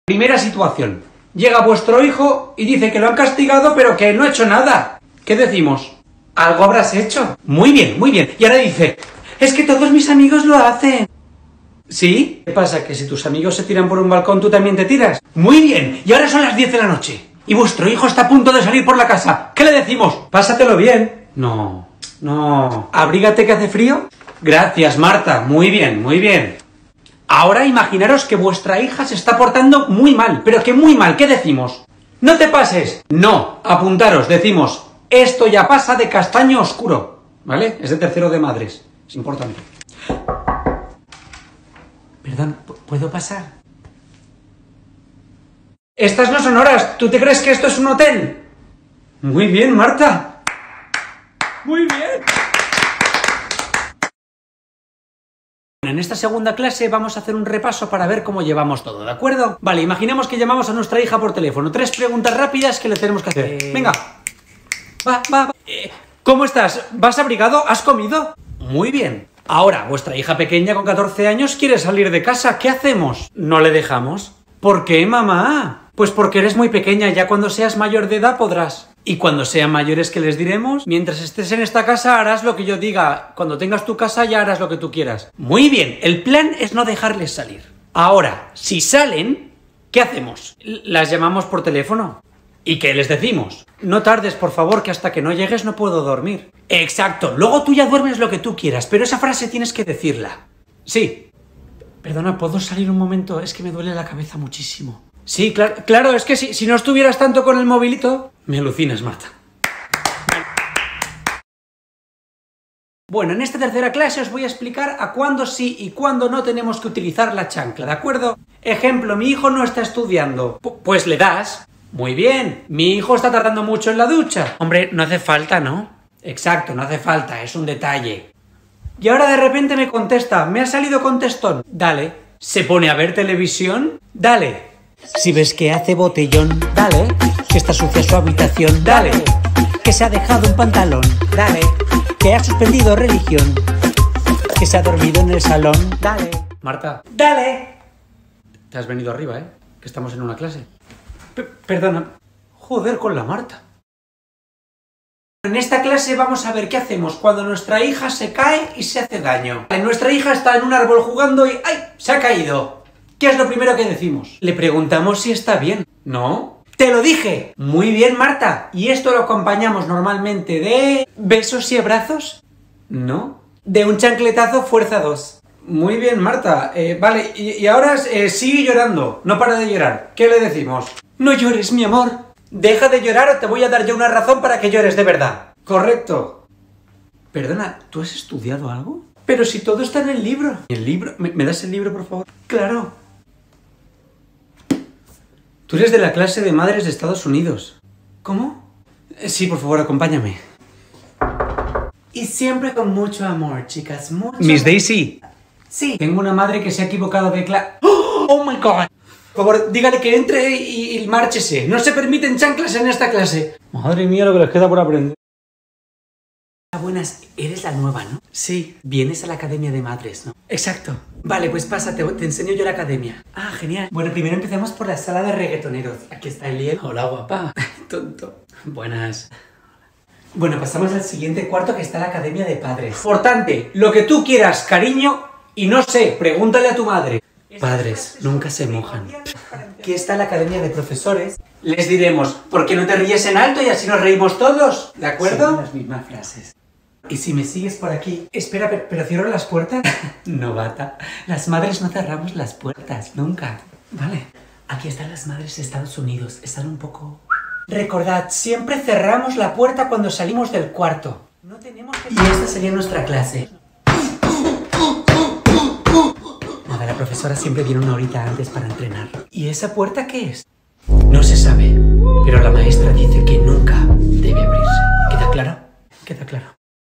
Primera situación. Llega vuestro hijo y dice que lo han castigado, pero que no ha hecho nada. ¿Qué decimos? ¿Algo habrás hecho? Muy bien, muy bien. Y ahora dice, es que todos mis amigos lo hacen. ¿Sí? ¿Qué pasa? ¿Que si tus amigos se tiran por un balcón, tú también te tiras? Muy bien. Y ahora son las 10 de la noche. Y vuestro hijo está a punto de salir por la casa. ¿Qué le decimos? Pásatelo bien. No. ¿Abrígate que hace frío? Gracias, Marta. Muy bien, muy bien. Ahora imaginaros que vuestra hija se está portando muy mal, pero que muy mal, ¿qué decimos? ¡No te pases! No, apuntaros, decimos, esto ya pasa de castaño oscuro, ¿vale? Es de tercero de madres, es importante. Perdón, ¿puedo pasar? Estas no son horas, ¿tú te crees que esto es un hotel? Muy bien, Marta. Muy bien. En esta segunda clase vamos a hacer un repaso para ver cómo llevamos todo, ¿de acuerdo? Vale, imaginemos que llamamos a nuestra hija por teléfono. 3 preguntas rápidas que le tenemos que hacer. Venga. Va. ¿Cómo estás? ¿Vas abrigado? ¿Has comido? Muy bien. Ahora, vuestra hija pequeña con 14 años quiere salir de casa. ¿Qué hacemos? ¿No le dejamos? ¿Por qué, mamá? Pues porque eres muy pequeña, ya cuando seas mayor de edad podrás. Y cuando sean mayores, ¿qué les diremos? Mientras estés en esta casa harás lo que yo diga. Cuando tengas tu casa ya harás lo que tú quieras. Muy bien, el plan es no dejarles salir. Ahora, si salen, ¿qué hacemos? ¿Las llamamos por teléfono? ¿Y qué les decimos? No tardes, por favor, que hasta que no llegues no puedo dormir. Exacto, luego tú ya duermes lo que tú quieras, pero esa frase tienes que decirla. Sí. Perdona, ¿puedo salir un momento? Es que me duele la cabeza muchísimo. Sí, claro, es que si no estuvieras tanto con el movilito... Me alucinas, Marta. Bueno, en esta tercera clase os voy a explicar a cuándo sí y cuándo no tenemos que utilizar la chancla, ¿de acuerdo? Ejemplo, mi hijo no está estudiando. Pues le das. Muy bien. Mi hijo está tardando mucho en la ducha. Hombre, no hace falta, ¿no? Exacto, no hace falta, es un detalle. Y ahora de repente me contesta, me ha salido contestón. Dale. ¿Se pone a ver televisión? Dale. Si ves que hace botellón, dale. Que está sucia su habitación, dale. Que se ha dejado un pantalón, dale. Que ha suspendido religión, que se ha dormido en el salón, dale. Marta, dale. Te has venido arriba, ¿eh? Que estamos en una clase. Perdona. Joder con la Marta. En esta clase vamos a ver qué hacemos cuando nuestra hija se cae y se hace daño. Nuestra hija está en un árbol jugando y ¡ay! Se ha caído. ¿Qué es lo primero que decimos? Le preguntamos si está bien. ¿No? ¡Te lo dije! Muy bien, Marta. ¿Y esto lo acompañamos normalmente de... besos y abrazos? ¿No? De un chancletazo fuerza 2. Muy bien, Marta. Vale, y ahora sigue llorando. No para de llorar. ¿Qué le decimos? No llores, mi amor. Deja de llorar o te voy a dar yo una razón para que llores de verdad. Correcto. Perdona, ¿tú has estudiado algo? Pero si todo está en el libro. ¿El libro? ¿Me das el libro, por favor? Claro. Tú eres de la clase de madres de Estados Unidos. ¿Cómo? Sí, por favor, acompáñame. Y siempre con mucho amor, chicas, mucho Miss amor. Daisy. Sí. Tengo una madre que se ha equivocado de clase. ¡Oh, my God! Por favor, dígale que entre y márchese. No se permiten chanclas en esta clase. Madre mía, lo que les queda por aprender. Buenas, eres la nueva, ¿no? Sí. Vienes a la academia de madres, ¿no? Exacto. Vale, pues pásate, te enseño yo la academia. Ah, genial. Bueno, primero empecemos por la sala de reggaetoneros. Aquí está Eliel. Hola, guapa. Tonto. Buenas. Bueno, pasamos al siguiente cuarto, que está la academia de padres. Importante, lo que tú quieras, cariño, y no sé, pregúntale a tu madre. Padres, nunca se mojan. Aquí está la academia de profesores. Les diremos, ¿por qué no te ríes en alto y así nos reímos todos? ¿De acuerdo? Son las mismas frases. Y si me sigues por aquí... Espera, ¿pero cierro las puertas? Novata. Las madres no cerramos las puertas, nunca. Vale. Aquí están las madres de Estados Unidos. Están un poco... Recordad, siempre cerramos la puerta cuando salimos del cuarto. No tenemos que... Y esta sería nuestra clase. Nada, la profesora siempre viene una horita antes para entrenar. ¿Y esa puerta qué es? No se sabe, pero la maestra dice que nunca debe abrirse. ¿Queda claro? Queda claro.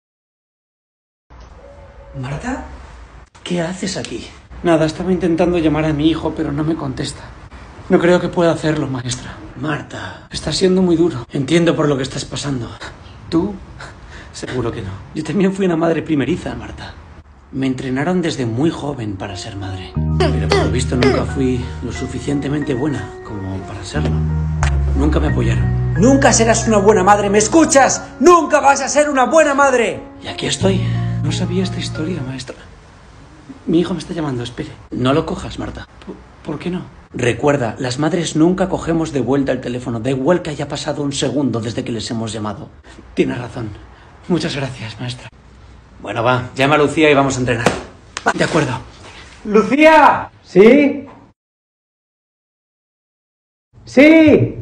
¿Marta? ¿Qué haces aquí? Nada, estaba intentando llamar a mi hijo, pero no me contesta. No creo que pueda hacerlo, maestra. Marta, está siendo muy duro. Entiendo por lo que estás pasando. ¿Tú? Seguro que no. Yo también fui una madre primeriza, Marta. Me entrenaron desde muy joven para ser madre. Pero por lo visto nunca fui lo suficientemente buena como para serlo. Nunca me apoyaron. Nunca serás una buena madre, ¿me escuchas? ¡Nunca vas a ser una buena madre! Y aquí estoy. No sabía esta historia, maestra. Mi hijo me está llamando, espere. No lo cojas, Marta. ¿Por qué no? Recuerda, las madres nunca cogemos de vuelta el teléfono. Da igual que haya pasado un segundo desde que les hemos llamado. Tienes razón. Muchas gracias, maestra. Bueno, va. Llama a Lucía y vamos a entrenar. De acuerdo. ¡Lucía! ¿Sí? ¡Sí!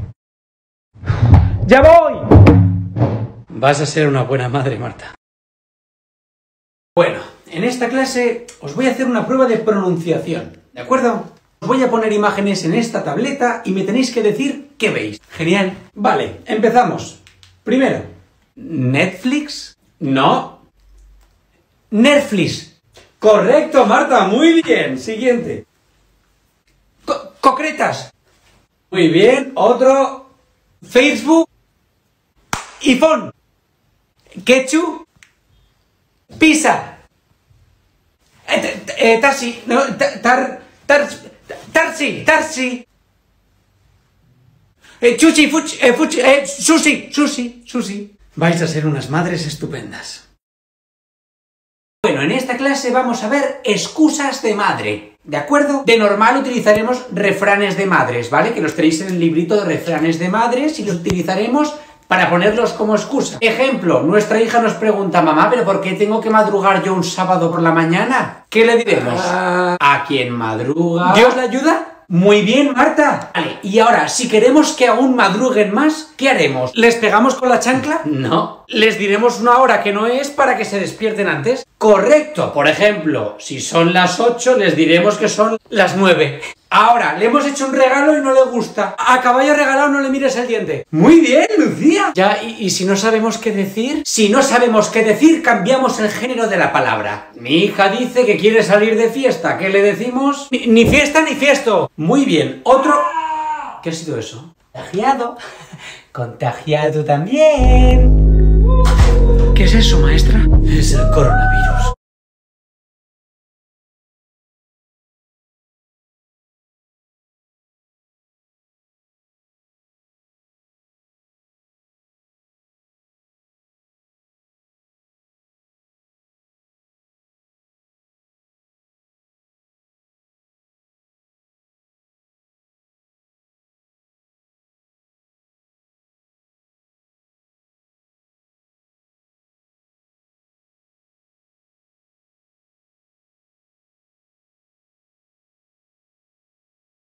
¡Ya voy! Vas a ser una buena madre, Marta. Bueno, en esta clase os voy a hacer una prueba de pronunciación, ¿de acuerdo? Os voy a poner imágenes en esta tableta y me tenéis que decir qué veis. Genial. Vale, empezamos. Primero, Netflix. No. Netflix. Correcto, Marta, muy bien. Siguiente. Concretas. Muy bien. Otro. Facebook. iPhone. Ketchup. Pizza. Taxi. No, Tarsi. Sushi. Vais a ser unas madres estupendas. Bueno, en esta clase vamos a ver excusas de madre, ¿de acuerdo? De normal utilizaremos refranes de madres, ¿vale? Que los tenéis en el librito de refranes de madres y los utilizaremos para ponerlos como excusa. Ejemplo, nuestra hija nos pregunta, mamá, ¿pero por qué tengo que madrugar yo un sábado por la mañana? ¿Qué le diremos? ¿A quién madruga? ¿Dios le ayuda? Muy bien, Marta. Vale, y ahora, si queremos que aún madruguen más, ¿qué haremos? ¿Les pegamos con la chancla? No. ¿Les diremos una hora que no es para que se despierten antes? Correcto. Por ejemplo, si son las 8, les diremos que son las 9. Ahora, le hemos hecho un regalo y no le gusta. A caballo regalado no le mires el diente. Muy bien, Lucía. Ya, ¿y si no sabemos qué decir? Si no sabemos qué decir, cambiamos el género de la palabra. Mi hija dice que quiere salir de fiesta. ¿Qué le decimos? Ni fiesta ni fiesto. Muy bien. Otro... ¿Qué ha sido eso? Contagiado. Contagiado también. ¿Qué es eso, maestra? Es el coronavirus.